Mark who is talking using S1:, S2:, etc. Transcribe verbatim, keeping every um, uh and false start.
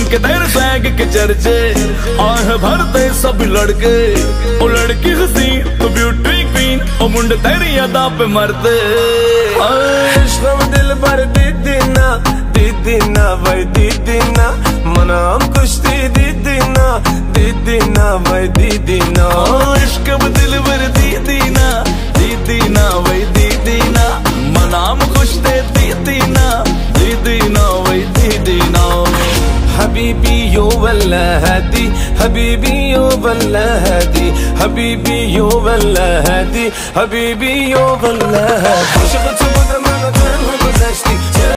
S1: के तेरे सैग के चर्चे आह भरते सब लड़के, ओ लड़की हसीन तो ब्यूटी क्वीन, ओ मुंडे तेरी अदा पे मरते।
S2: इश्क़ दिल भर दीदी ना दीदी ना भाई दीदी ना, मना हम कुश्ती दीदी ना दीदी ना भाई दीदी ना।
S1: इश्क़ दिल भर दीदी ना दीदी ना भाई दीदी ना, मना हम कुश्ती दीदी ना दीदी ना भाई दीदी ना।
S2: हबीबी यो वल्ला हदी हबीबी यो वल्ला हदी हबीबी यो वल्ला हदी हबीबी यो वल्ला हदी।